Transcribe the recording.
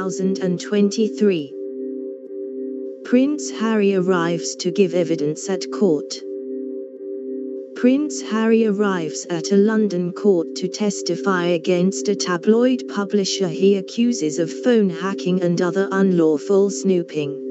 2023. Prince Harry arrives to give evidence at court. Prince Harry arrives at a London court to testify against a tabloid publisher he accuses of phone hacking and other unlawful snooping.